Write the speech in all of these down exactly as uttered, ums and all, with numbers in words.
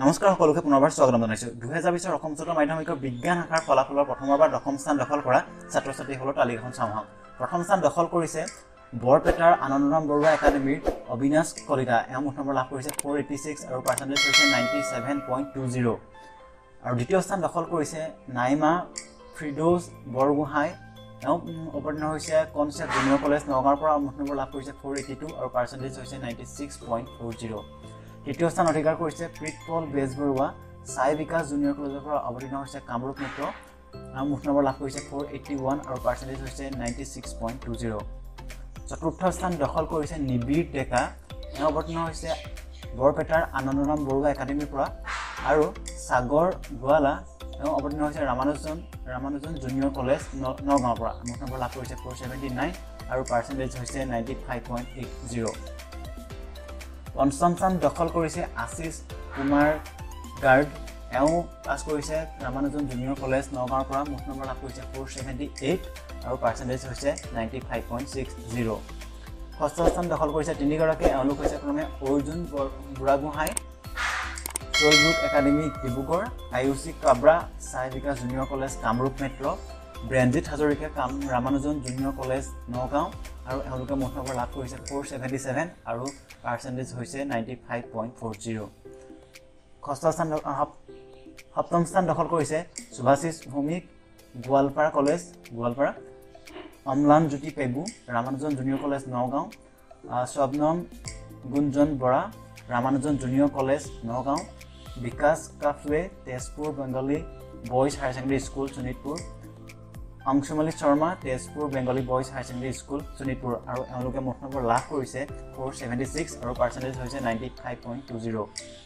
নমস্কাৰ সকলোকে পুনৰবাৰ স্বাগতম জনাইছো দুই হাজাৰ বিশ ৰ অসম চতুৰ্থ মাধ্যমিকৰ বিজ্ঞান শাখাৰ ফলাফলৰ প্ৰথমবাৰ দশম স্থান দখল কৰা ছাত্ৰ-ছাত্ৰীসকলৰ তালিকাখন চাওঁ আহক প্ৰথম স্থান দখল কৰিছে বৰপেটাৰ আনন্দৰাম বৰুৱা একাডেমীৰ অবিনাশ কলিতা এওঁ মুঠ নম্বৰ লাভ কৰিছে four eighty-six আৰু পাৰ্চেন্টেজ হৈছে ninety-seven point two zero আৰু দ্বিতীয় স্থান দখল কৰিছে নাইমা ফ্ৰিডোজ বৰগোহাই এওঁ অৱতীৰ্ণ হৈছে কনচেপ্ট জুনিয়ৰ কলেজ নগাঁৱৰ পৰা মুঠ নম্বৰ লাভ কৰিছে four eighty-two আৰু পাৰ্চেন্টেজ হৈছে ninety-six point four zero তৃতীয় স্থান অধিকাৰ কৰিছে প্ৰিটপল বেজবৰুৱা সাই বিকাশ জুনিয়ৰ কলেজৰ পৰা অৱতীৰ্ণ হৈছে কামৰূপ মেট্ৰ আৰু মুঠ নম্বৰ লাভ কৰিছে four eighty-one আৰু পাৰ্চেন্টেজ হৈছে ninety-six point two zero চতুৰ্থ স্থান দখল কৰিছে নিবিৰ ডেকা এওঁ অৱতীৰ্ণ হৈছে বৰপেটাৰ আনন্দৰাম বৰুৱা একাডেমীৰ পৰা আৰু সাগৰ গোৱালা এওঁ অৱতীৰ্ণ হৈছে ৰামানুজন ৰামানুজন জুনিয়ৰ কলেজ নগাঁৱৰ পৰা মুঠ নম্বৰ লাভ কৰিছে four seventy-nine আৰু পাৰ্চেন্টেজ হৈছে ninety-five point eight zero পঞ্চম স্থান দখল কৰিছে আশিষ কুমাৰ গাৰ্গ এওঁ পাছ কৰিছে ৰামানুজন জুনিয়ৰ কলেজ নগাঁৱৰ পৰা মুঠ নম্বৰ লাভ কৰিছে four seventy-eight আৰু পাৰ্চেন্টেজ হৈছে ninety-five point six zero ষষ্ঠ স্থান দখল কৰিছে তিনিগৰাকী এওঁলোক হৈছে ক্ৰমে Arjun Buragohain Brook Academy Dibrugarh Ayushi Kabra Sai Bikash junior college Kamrup Metro ব্ৰেঞ্জিত হাজৰিকা কাম ৰামানুজন জুনিয়ৰ কলেজ নগাঁও আৰু এওঁলোকে মুঠ নম্বৰ লাভ কৰিছে four seventy-seven আৰু পাৰ্চেন্টেজ হৈছে ninety-five point four zero ষষ্ঠ স্থান সপ্তম স্থান দখল কৰিছে Subhashish Bhowmik Goalpara college Goalpara Amlan Jyoti Pegu Ramanujan junior college Nagaon Swapnam Gunjan Bora Ramanujan junior college Nagaon Bikash কাফৱে Tezpur Bengali boys higher secondary school Sonitpur Anshumali Sharma Tezpur Bengali boys higher secondary school Sonitpur আৰু এওঁলোকে মুঠ নম্বৰ লাভ কৰিছে four seventy-six আৰু পাৰ্চেন্টেজ হৈছে ninety-five point two zero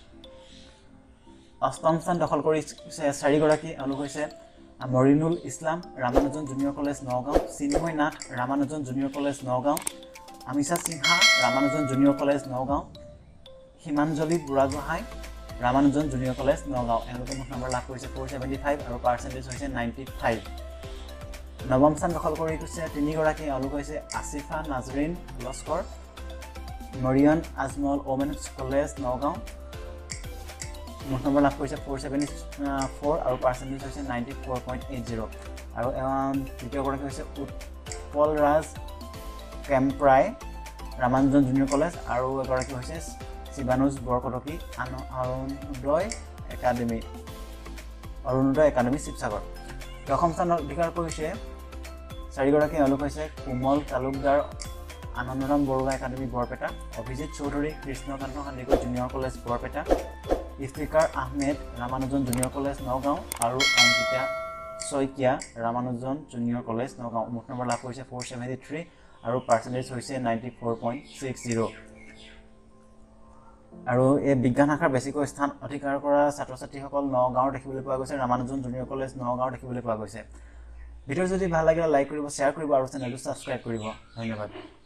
অষ্টম স্থান দখল কৰিছে চাৰিগৰাকী এওঁলোক হৈছে Morinul Islam Ramanujan junior college Nagaon Chinmoy Nath Ramanujan junior college Nagaon Amisha Singha Ramanujan junior college Nagaon Himanjali Buragohain Ramanujan junior college Nagaon এওঁলোকে মুঠ নম্বৰ লাভ কৰিছে four seventy-five আৰু পাৰ্চেন্টেজ হৈছে ninety-five নৱম স্থান দখল কৰিছে তিনিগৰাকী এওঁলোক হৈছে আসিফা নাজৰিন লস্কৰ মৰিয়ান আজমল ওমেন্স কলেজ নগাঁও মুঠ নম্বৰ লাভ কৰিছে four seventy-four আৰু পাৰ্চেন্টেজ হৈছে ninety-four point eight zero আৰু তৃতীয়গৰাকী হৈছে উৎপল ৰাজ কেম্প্ৰাই ৰামানুজন জুনিয়ৰ কলেজ আৰু এগৰাকী হৈছে শিৱানুজ বৰকটকী অৰুণোদয় একাডেমী অৰুণোদয় একাডেমী শিৱসাগৰ দশম স্থান অধিকাৰ কৰিছে চাৰিগৰাকী এওঁলোক হৈছে Komal Talukdar Anandaram Baruah academy Barpeta Abhijit Choudhury Krishnakanta Sandikoi junior college Barpeta Iftikar Ahmed Ramanujan junior college Nagaon আৰু অংকিতা শইকীয়া ৰামানুজন জুনিয়ৰ কলেজ নগাঁও মুঠ নম্বৰ লাভ কৰিছে four seventy-three আৰু পাৰ্চেন্টেজ হৈছে ninety-four point six zero আৰু এই বিজ্ঞান শাখাৰ বেছিকৈ স্থান অধিকাৰ কৰা ছাত্ৰ-ছাত্ৰীসকল নগাঁৱৰ দেখিবলৈ পোৱা গৈছে ৰামানুজন জুনিয়ৰ কলেজ নগাঁৱৰ দেখিবলৈ পোৱা গৈছে ভিডিঅ' যদি ভাল লাগিলে লাইক কৰিব শ্বেয়াৰ কৰিব আৰু চেনেলটো ছাবস্ক্ৰাইব কৰিব ধন্যবাদ